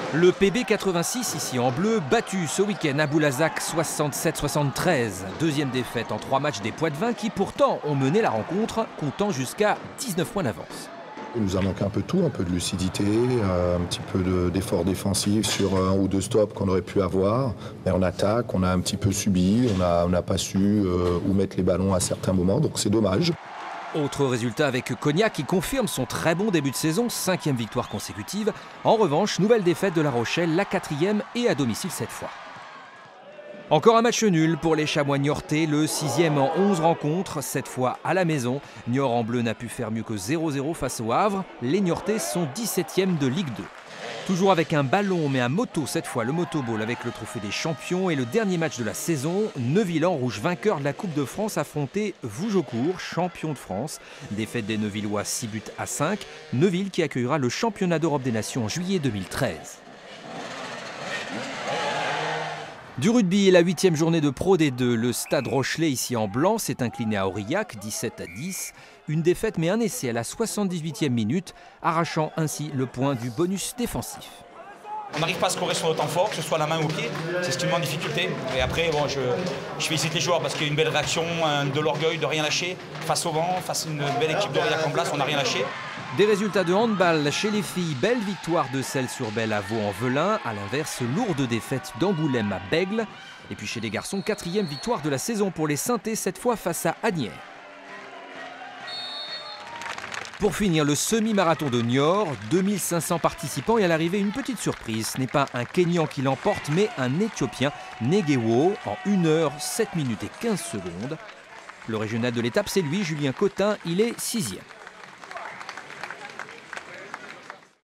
Le PB 86 ici en bleu, battu ce week-end à Boulazac 67-73. Deuxième défaite en 3 matchs des Poitevins qui pourtant ont mené la rencontre, comptant jusqu'à 19 points d'avance. Il nous a manqué un peu de tout, un peu de lucidité, un petit peu d'effort défensif sur 1 ou 2 stops qu'on aurait pu avoir. Mais en attaque, on a un petit peu subi, on n'a pas su où mettre les ballons à certains moments, donc c'est dommage. Autre résultat avec Cognac qui confirme son très bon début de saison, 5e victoire consécutive. En revanche, nouvelle défaite de La Rochelle, la 4e et à domicile cette fois. Encore un match nul pour les Chamois niortais, le 6e en 11 rencontres, cette fois à la maison. Niort en bleu n'a pu faire mieux que 0-0 face au Havre. Les Niortais sont 17e de Ligue 2. Toujours avec un ballon, mais un moto, cette fois le motoball avec le trophée des champions et le dernier match de la saison. Neuville en rouge, vainqueur de la Coupe de France, affrontait Vougeaucourt, champion de France. Défaite des Neuvillois 6-5. Neuville qui accueillera le championnat d'Europe des Nations en juillet 2013. Du rugby, la 8e journée de Pro D2, le Stade Rochelais ici en blanc s'est incliné à Aurillac 17-10. Une défaite mais un essai à la 78e minute, arrachant ainsi le point du bonus défensif. On n'arrive pas à scorer sur le temps fort, que ce soit la main ou au pied, c'est ce qui me met en difficulté. Et après, bon, je félicite les joueurs parce qu'il y a une belle réaction, de l'orgueil, de rien lâcher. Face au vent, face à une belle équipe d'Aurillac en place, on n'a rien lâché. Des résultats de handball chez les filles, belle victoire de Celles-sur-Belle à Vaux-en-Velin. À l'inverse, lourde défaite d'Angoulême à Bègle. Et puis chez les garçons, 4e victoire de la saison pour les Saintais, cette fois face à Asnières. Pour finir, le semi-marathon de Niort, 2500 participants et à l'arrivée une petite surprise. Ce n'est pas un Kényan qui l'emporte, mais un Éthiopien, Negewo, en 1 heure, 7 minutes et 15 secondes. Le régional de l'étape, c'est lui, Julien Cotin, il est 6e.